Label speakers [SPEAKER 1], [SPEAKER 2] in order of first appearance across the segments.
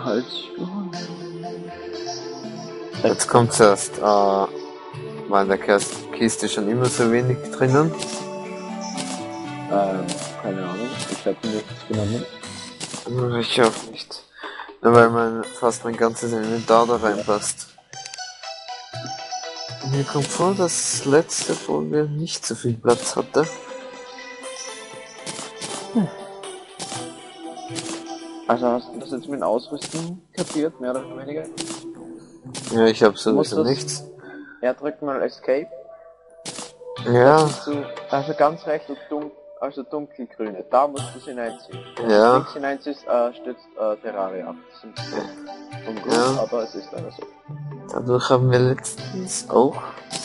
[SPEAKER 1] Holzspuren.
[SPEAKER 2] Jetzt kommt's erst, war in der Kiste schon immer so wenig drinnen?
[SPEAKER 1] Keine Ahnung, ich habe nichts genommen.
[SPEAKER 2] Ich auch nicht. Nur weil fast mein ganzes Inventar da reinpasst. Mir kommt vor, dass das letzte Folge nicht so viel Platz hatte.
[SPEAKER 1] Also hast du das jetzt mit dem Ausrüsten kapiert, mehr oder weniger?
[SPEAKER 2] Ja, ich habe sowieso nichts.
[SPEAKER 1] Ja, drück mal Escape.
[SPEAKER 2] Ja.
[SPEAKER 1] Also ganz rechts und dunkelgrüne, da musst du es hineinziehen.
[SPEAKER 2] Ja.
[SPEAKER 1] Wenn du hineinziehst, stützt Terraria ab. Das ist ein bisschen ungut,
[SPEAKER 2] Ja.
[SPEAKER 1] aber es ist leider so.
[SPEAKER 2] Dadurch haben wir letztens auch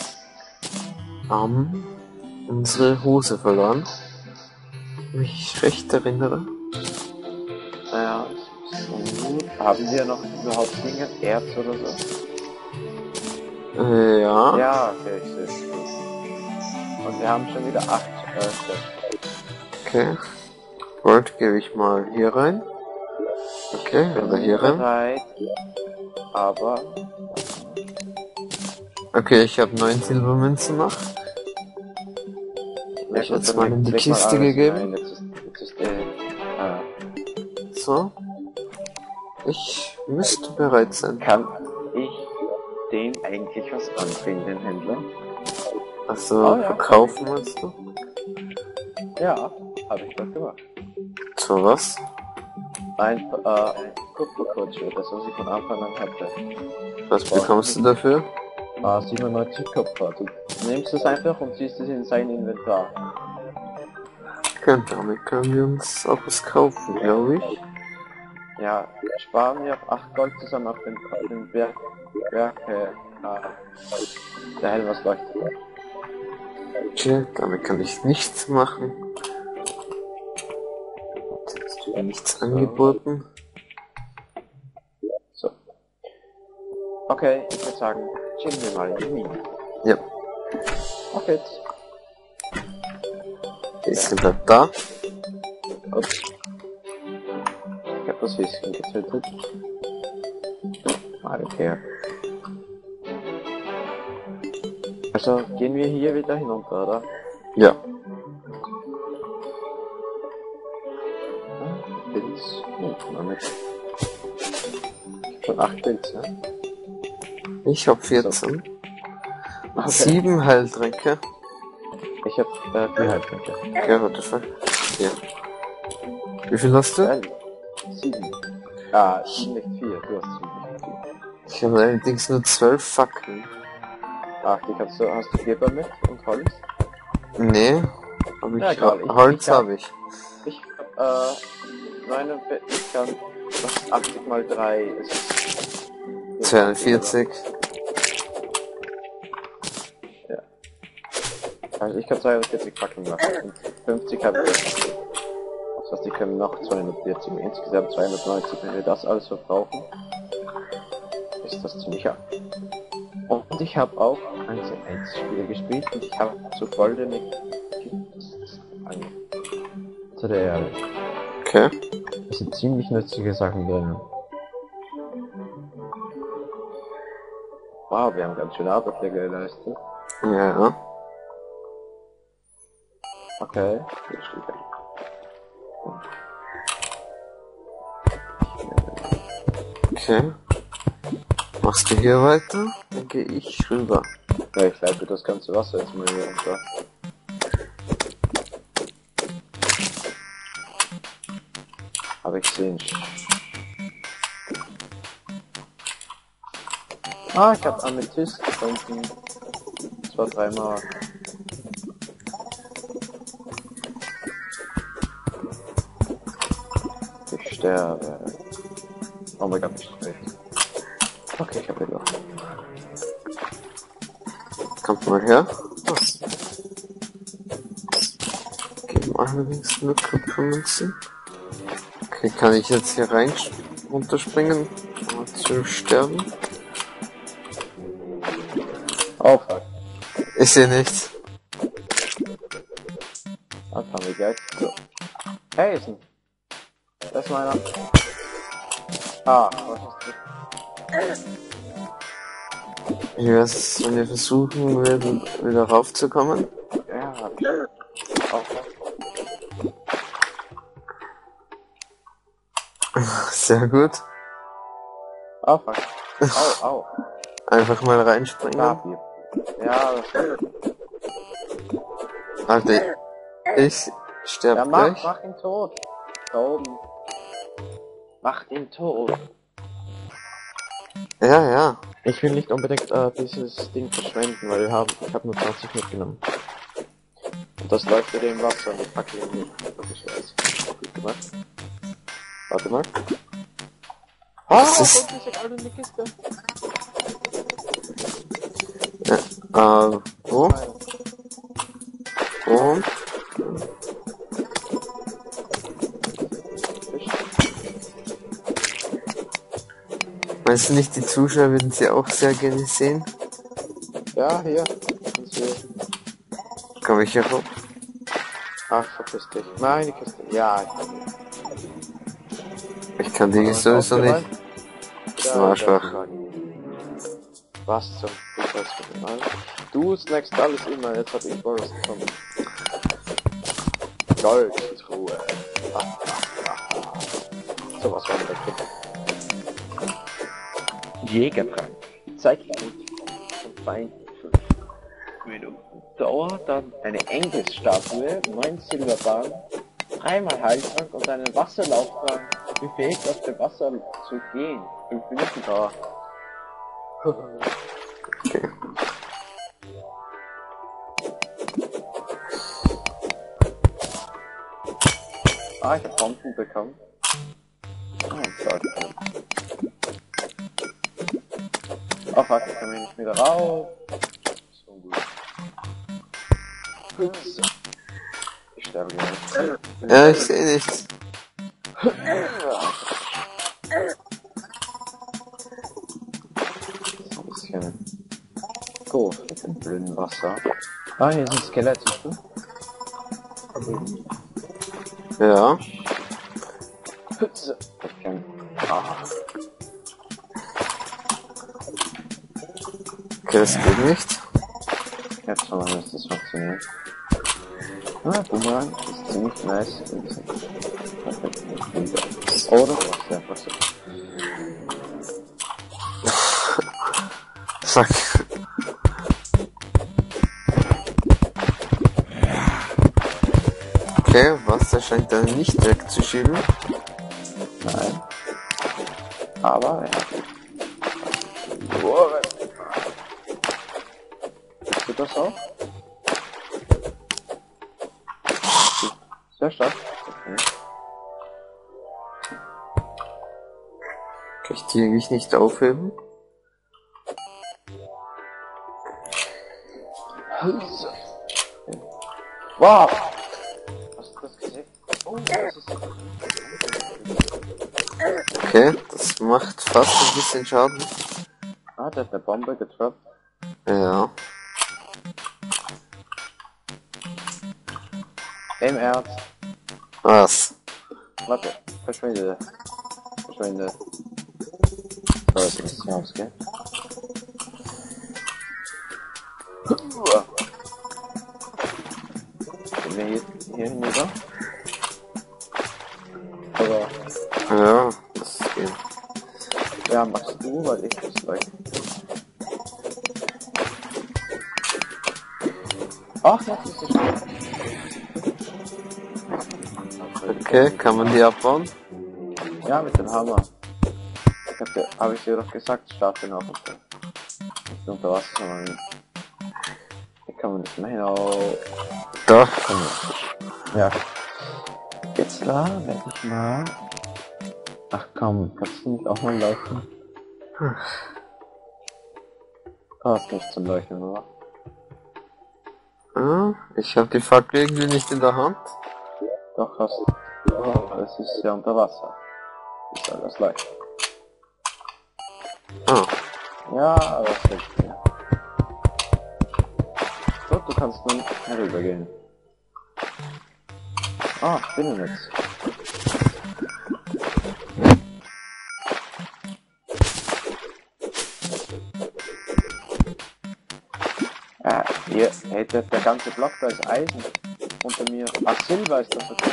[SPEAKER 2] unsere Hose verloren. Wenn ich mich recht erinnere.
[SPEAKER 1] Naja, das ist ungut. Haben wir noch überhaupt Dinge, Erz oder so?
[SPEAKER 2] Ja.
[SPEAKER 1] Ja, okay, ich sehe es. Und wir haben schon wieder 8
[SPEAKER 2] Okay. Gold gebe ich mal hier rein. Okay, oder hier rein.
[SPEAKER 1] Bereit, aber...
[SPEAKER 2] Okay, ich habe 9 Silbermünzen noch.
[SPEAKER 1] Ja,
[SPEAKER 2] Ich jetzt mal in die Kiste gegeben. So. Ich müsste bereit sein.
[SPEAKER 1] Kann ich dem eigentlich was anbringen, den Händler?
[SPEAKER 2] Also,
[SPEAKER 1] ja.
[SPEAKER 2] verkaufen meinst du?
[SPEAKER 1] Ja, habe ich doch gemacht.
[SPEAKER 2] So was?
[SPEAKER 1] Ein Kupferkurzschwert, das was ich von Anfang an hatte.
[SPEAKER 2] Was bekommst du dafür?
[SPEAKER 1] 97 Kupfer. Du nimmst es einfach und ziehst es in sein Inventar.
[SPEAKER 2] Okay, damit können wir uns auch was kaufen, glaube ich.
[SPEAKER 1] Ja, sparen wir auf 8 Gold zusammen auf den Berg, der hell was leuchtet.
[SPEAKER 2] Okay, damit kann ich nichts machen. Jetzt wird nichts angeboten.
[SPEAKER 1] So. Okay, ich würde sagen, chillen wir mal in die Mine.
[SPEAKER 2] Ja.
[SPEAKER 1] Okay.
[SPEAKER 2] Bisschen bleibt da.
[SPEAKER 1] Ups. Ich hab das Häschen getötet. Okay. Also gehen wir hier wieder hinunter, oder?
[SPEAKER 2] Ja.
[SPEAKER 1] Pilz. Damit. Schon 8 Pilze, ne?
[SPEAKER 2] Ich hab 14.
[SPEAKER 1] Okay.
[SPEAKER 2] 7 Heiltränke.
[SPEAKER 1] Ich hab 4 Heiltränke.
[SPEAKER 2] Okay, warte mal. Ja. Wie viel hast du?
[SPEAKER 1] 7. Ah, nicht 4. Du hast 7.
[SPEAKER 2] Ich habe allerdings nur 12 Fackeln.
[SPEAKER 1] Ach, hast du Geber mit und Holz?
[SPEAKER 2] Nee, aber
[SPEAKER 1] Ja, egal,
[SPEAKER 2] Holz habe ich.
[SPEAKER 1] Ich hab 49, ich kann 80 mal 3 ist
[SPEAKER 2] 42.
[SPEAKER 1] Ja. Also ich kann 42 Fackeln machen und 50 habe ich. Das heißt, ich kann noch 240, insgesamt 290. Wenn wir das alles verbrauchen, ist das ziemlich ab. Und ich habe auch 1-1-Spiele gespielt und ich habe so goldene zu der Erde.
[SPEAKER 2] Okay.
[SPEAKER 1] Es sind ziemlich nützliche Sachen drin. Wow, wir haben ganz schön Arbeit hier geleistet.
[SPEAKER 2] Ja.
[SPEAKER 1] Okay, jetzt steht er.
[SPEAKER 2] Okay. Machst du hier weiter? Dann gehe ich rüber.
[SPEAKER 1] Ja, ich leite das ganze Wasser jetzt mal hier runter. Aber ich sehe nicht. Ah, ich habe Amethyst gefunden. 2-3 Mal. Ich sterbe. Oh mein Gott, ich sterbe. Okay, ich habe ihn noch.
[SPEAKER 2] Kommt mal her. Was? Geben allerdings nur Kupfermünzen. Okay, kann ich jetzt hier rein runterspringen, um zu sterben?
[SPEAKER 1] Oh fuck.
[SPEAKER 2] Ich sehe nichts.
[SPEAKER 1] Das haben wir gleich. So. Hey, ist ein. Das ist meiner. Ah, was hast du?
[SPEAKER 2] Ich weiß, wenn wir versuchen würden, wieder raufzukommen.
[SPEAKER 1] Ja, hab ich. Auch was.
[SPEAKER 2] Sehr gut.
[SPEAKER 1] Oh, fuck. Au, au.
[SPEAKER 2] Einfach mal reinspringen.
[SPEAKER 1] Gabi. Ja, das war...
[SPEAKER 2] Alter, ich sterb
[SPEAKER 1] Ja,
[SPEAKER 2] gleich.
[SPEAKER 1] mach ihn tot. Da oben. Mach ihn tot.
[SPEAKER 2] Ja, ja.
[SPEAKER 1] Ich will nicht unbedingt dieses Ding verschwenden, weil ich habe nur 20 mitgenommen. Und das läuft wieder im Wasser und ich packe ihn nicht. Das ist scheiße. Gut gemacht. Warte mal. Ah,
[SPEAKER 2] Das ist-
[SPEAKER 1] und diese goldene Kiste.
[SPEAKER 2] Wo? Wo? Meinst du nicht, die Zuschauer würden sie auch sehr gerne sehen?
[SPEAKER 1] Ja, hier. Kannst du...
[SPEAKER 2] Komm ich hier hoch?
[SPEAKER 1] Ach, verpiss dich. Nein, die Kiste. Ja,
[SPEAKER 2] Ich kann die sowieso nicht. Das ist ein Arschloch.
[SPEAKER 1] Was zum Mann? Du snackst alles immer, jetzt hab ich Boris bekommen. Goldtruhe. So was war mit der Kiste. Jägertrank. Zeitpunkt zum Feind 5 Minuten. Dauer, dann eine Engelsstatue, 9 Silberbarren, 3-mal Heiltrank und einen Wasserlaufbahn, befähigt auf dem Wasser zu gehen. 5 Minuten Dauer.
[SPEAKER 2] Okay.
[SPEAKER 1] Ah, ich hab Bomben bekommen. Ah, sorry. Oh fuck, ich kann mich nicht wieder rauf. So gut. Ich sterbe gleich.
[SPEAKER 2] Ja, ich sehe nichts.
[SPEAKER 1] So ein bisschen doof mit dem blöden Wasser. Ah, hier ist ein Skelett, siehst du?
[SPEAKER 2] Ja.
[SPEAKER 1] Ich kann... Ah.
[SPEAKER 2] Okay, das geht nicht.
[SPEAKER 1] Jetzt mal müsste das funktionieren. Ah, Boomerang ist ziemlich nice. Oder was? Ja, was?
[SPEAKER 2] Fuck. Okay, Wasser scheint da nicht wegzuschieben.
[SPEAKER 1] Nein. Aber, ja. Boah, siehst du das auch? Sehr stark. Okay.
[SPEAKER 2] Kann ich die eigentlich nicht aufheben?
[SPEAKER 1] Wow! Hast du das gesehen? Oh, das ist...
[SPEAKER 2] Okay, das macht fast ein bisschen Schaden.
[SPEAKER 1] Ah, der hat eine Bombe getroppt.
[SPEAKER 2] Ja.
[SPEAKER 1] Im Ernst.
[SPEAKER 2] Was?
[SPEAKER 1] Warte, verschwinde. Verschwinde. So, jetzt ist es raus, gell? Gehen wir hier hinüber? Oder...
[SPEAKER 2] Ja, das geht.
[SPEAKER 1] Ja, machst du, weil ich das gleich. Ach, jetzt ist es schon.
[SPEAKER 2] Okay, kann man die abbauen?
[SPEAKER 1] Ja, mit dem Hammer. Hab ich dir doch gesagt, starte noch unter. Nicht unter Wasser, sondern... Hier kann man nicht mehr hinauf.
[SPEAKER 2] Doch.
[SPEAKER 1] Ja. Jetzt da werde ich mal... Ach komm, kannst du nicht auch mal laufen? Oh, ist nicht zum Leuchten, oder?
[SPEAKER 2] Ah, ich habe die Fackel irgendwie nicht in der Hand.
[SPEAKER 1] Doch, hast du. Oh, es ist ja unter Wasser. Ist alles leicht.
[SPEAKER 2] Ah,
[SPEAKER 1] Ja, aber es hilft dir. So, du kannst nun herübergehen. Ah, Spinnennetz. Hier, hey, der ganze Block da ist Eisen unter mir. Ach, Silber ist das, okay.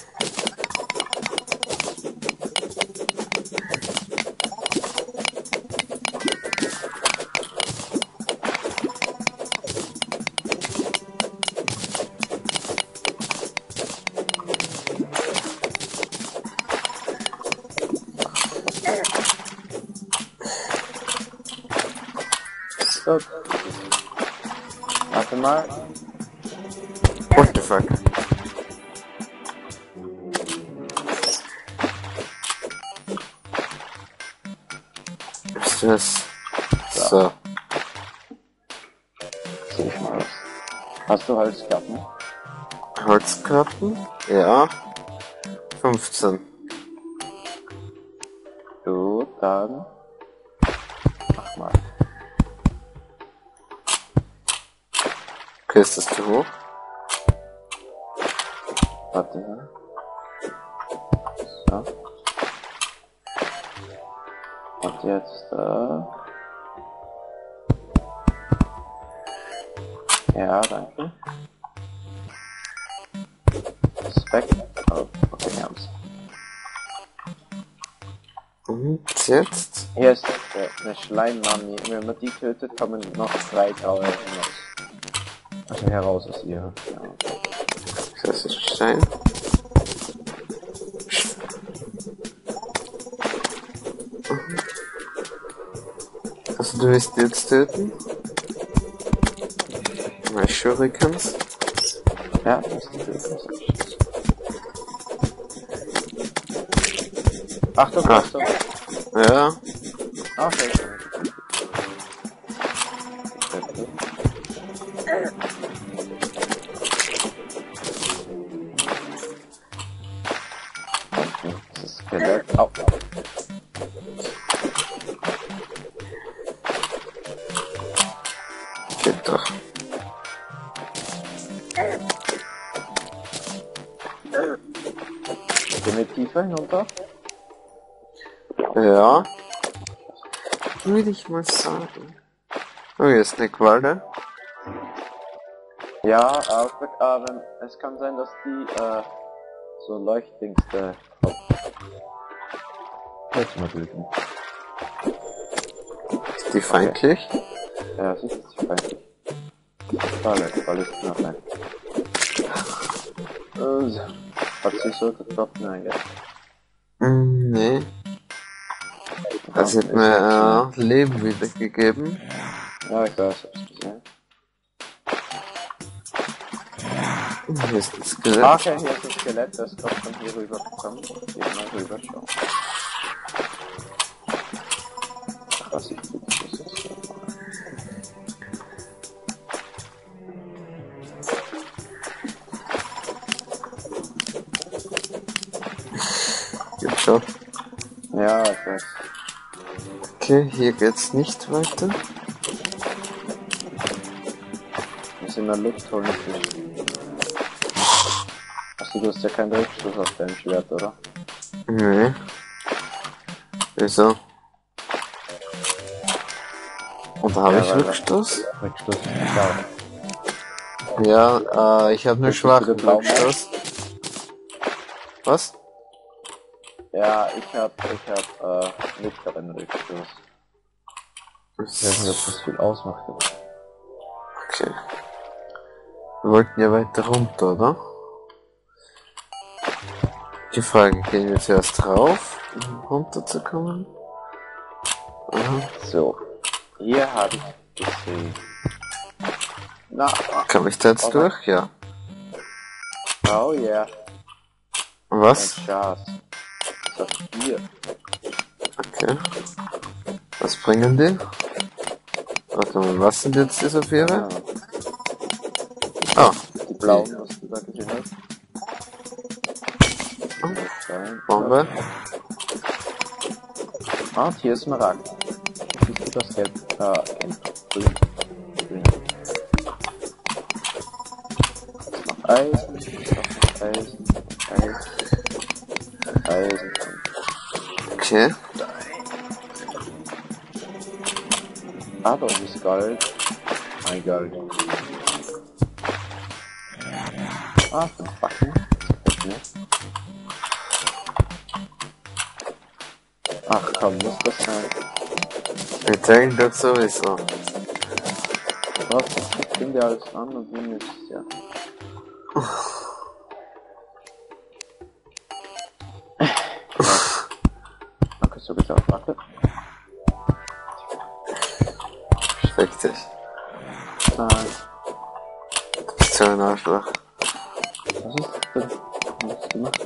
[SPEAKER 1] Gut. Warte mal.
[SPEAKER 2] What the fuck? Ist das? So.
[SPEAKER 1] Sehe ich mal was. Hast du Holzkappen?
[SPEAKER 2] Holzkarten? Ja. 15.
[SPEAKER 1] Gut, dann. Mach mal.
[SPEAKER 2] Okay, ist das zu hoch?
[SPEAKER 1] Warte. So. Und jetzt da. Ja, danke. Respekt. Oh, okay, wir haben's.
[SPEAKER 2] Und jetzt?
[SPEAKER 1] Hier ist eine Schleimmami. Wenn man die tötet, kommen noch 3 graue hinaus. Also heraus aus ihr. Ja.
[SPEAKER 2] Das ist Stein. Also du willst die jetzt töten? Mal Shurikens.
[SPEAKER 1] Ja, das ist die Achtung,
[SPEAKER 2] Ah.
[SPEAKER 1] Achtung.
[SPEAKER 2] Ja.
[SPEAKER 1] Okay. Das ist Skelett. Au.
[SPEAKER 2] Geht doch.
[SPEAKER 1] Gehen wir tiefer hinunter?
[SPEAKER 2] Ja. Würde ich mal sagen. Oh, hier ist eine Qualle.
[SPEAKER 1] Ja, wenn, es kann sein, dass die so Leuchtdings da kommt. Jetzt mal töten.
[SPEAKER 2] Ist die feindlich?
[SPEAKER 1] Ja, sie ist feindlich. Weil ist noch ein. Hat sie so getroffen eigentlich?
[SPEAKER 2] Nee. Das hat mir Leben wiedergegeben.
[SPEAKER 1] Ja, ich weiß, hab's gesehen.
[SPEAKER 2] Hier ist das Skelett.
[SPEAKER 1] Okay, hier ist das Skelett, das kommt von hier rüber gekommen. Hier mal rüber schauen. Ach, was ich tue, das ist so.
[SPEAKER 2] Geht schon.
[SPEAKER 1] Ja, ich weiß.
[SPEAKER 2] Okay, hier geht's nicht weiter.
[SPEAKER 1] Wir sind in der Luft, holen nicht. Achso, du hast ja keinen Rückstoß auf deinem Schwert, oder?
[SPEAKER 2] Nee. Wieso? Und da habe
[SPEAKER 1] Ja,
[SPEAKER 2] ich
[SPEAKER 1] weil-
[SPEAKER 2] Rückstoß?
[SPEAKER 1] Rückstoß ist klar.
[SPEAKER 2] Ja, ich habe nur schwachen
[SPEAKER 1] blau
[SPEAKER 2] Rückstoß. Was?
[SPEAKER 1] Ja, ich hab mittleren Rückstoß. Ich weiß nicht, ob das viel ausmacht.
[SPEAKER 2] Okay. Wir wollten ja weiter runter, oder? Die Frage, gehen wir zuerst rauf, um runterzukommen? Aha.
[SPEAKER 1] So, hier habe ich gesehen. Na,
[SPEAKER 2] Kann ich da jetzt
[SPEAKER 1] Okay.
[SPEAKER 2] durch? Ja.
[SPEAKER 1] oh yeah, ein
[SPEAKER 2] Was?
[SPEAKER 1] Schatz. Das ist hier.
[SPEAKER 2] Okay. Was bringen die? Warte mal, was sind jetzt die Saphire?
[SPEAKER 1] Ja,
[SPEAKER 2] Ah,
[SPEAKER 1] die blauen, was du da gesehen hast. Stein.
[SPEAKER 2] Bombe.
[SPEAKER 1] Ah, und hier ist Smaragd. Siehst du das Gelb? Gelb. Grün. Grün. Noch Eisen. Noch Eisen. Eisen. Eisen.
[SPEAKER 2] Okay.
[SPEAKER 1] Ah, da ist Gold. Ein Gold. Ah, 5 Backen. Ach komm, muss das sein?
[SPEAKER 2] Wir teilen doch sowieso.
[SPEAKER 1] Was? Ich finde ja alles an und nimm es ja. Okay, so geht's auch. Warte.
[SPEAKER 2] Schreck dich.
[SPEAKER 1] Nein.
[SPEAKER 2] Du bist so ein Arschloch.
[SPEAKER 1] Was ist denn? Was hast du gemacht?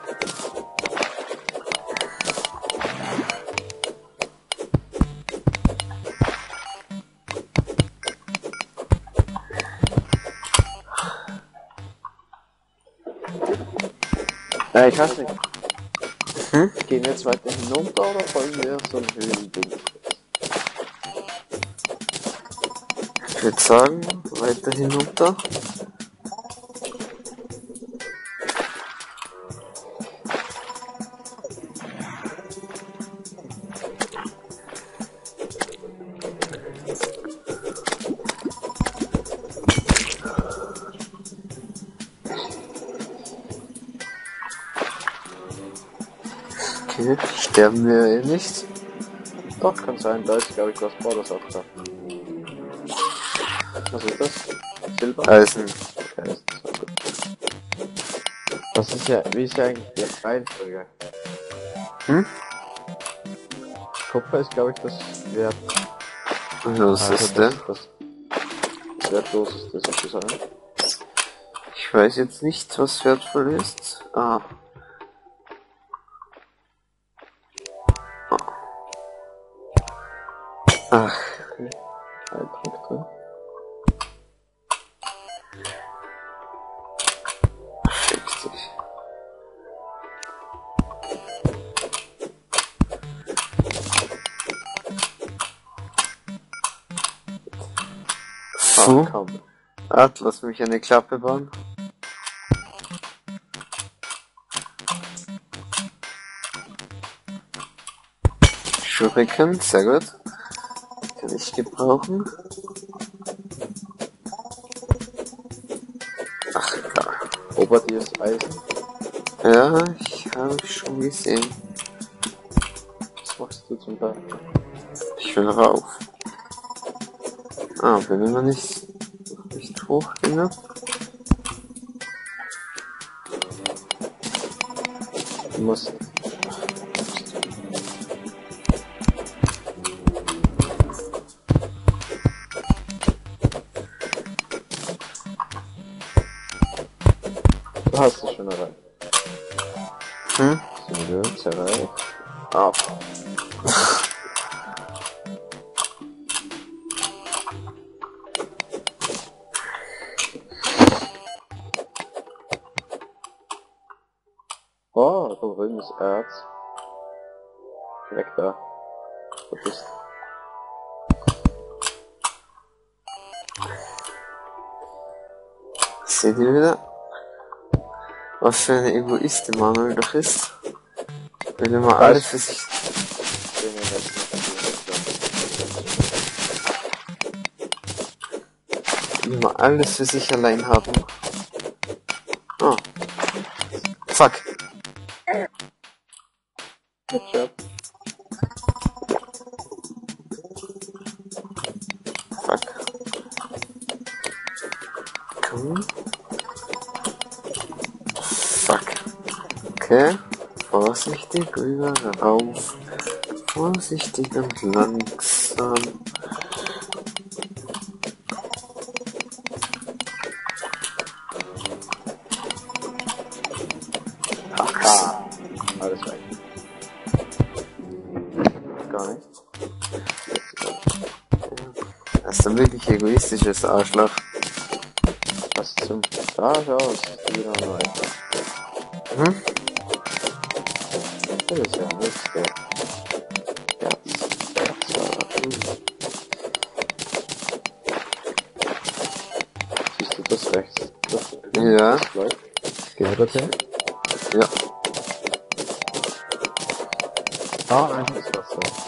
[SPEAKER 1] Ich weiß nicht. Gehen wir jetzt weiter hinunter oder folgen wir so ein Höhlending?
[SPEAKER 2] Ich würde sagen, weiter hinunter. Okay, sterben wir eh nicht.
[SPEAKER 1] Doch, kann sein, da ist glaube ich was Borders auch da. Was ist das? Silber?
[SPEAKER 2] Eisen.
[SPEAKER 1] Ja, das ist so gut. Das ist ja, wie ist ja eigentlich die Reihenfolge? Kupfer ist glaube ich das Wert.
[SPEAKER 2] Was ist denn?
[SPEAKER 1] Das Wertloseste sozusagen.
[SPEAKER 2] Ich weiß jetzt nicht, was wertvoll ist. Ah. Ach.
[SPEAKER 1] Okay. Ein Punkt drin.
[SPEAKER 2] Richtig. So.
[SPEAKER 1] Ach, komm.
[SPEAKER 2] Lass mich eine Klappe bauen. Schuriken, sehr gut. Kann ich gebrauchen. Ach, egal.
[SPEAKER 1] Ober dir ist Eisen.
[SPEAKER 2] Ja, ich habe schon gesehen.
[SPEAKER 1] Was machst du zum Beispiel?
[SPEAKER 2] Ich will rauf. Ah, bin immer nicht hoch genug.
[SPEAKER 1] Du musst. Du hast es schon erreicht. Sind wir uns erreicht? Ab. Oh, da drüben ist Erz. Weg da. Du bist.
[SPEAKER 2] Seht ihr wieder? Was für ein Egoist Emanuel doch ist. Will immer alles für sich. Will immer alles für sich allein haben. Oh. Fuck.
[SPEAKER 1] Good job.
[SPEAKER 2] Fuck. Komm. Fuck. Okay. Vorsichtig rüber, rauf. Vorsichtig und langsam.
[SPEAKER 1] Haha. Alles weg. Gar nichts.
[SPEAKER 2] Das ist ein wirklich egoistisches Arschloch.
[SPEAKER 1] Was zum... Da, schau, es ist wieder weiter. Das ist ja nichts, der... Siehst du das rechts?
[SPEAKER 2] Ja.
[SPEAKER 1] Das läuft. Gehen wir dorthin?
[SPEAKER 2] Ja.
[SPEAKER 1] Ah, einfach das Wasser.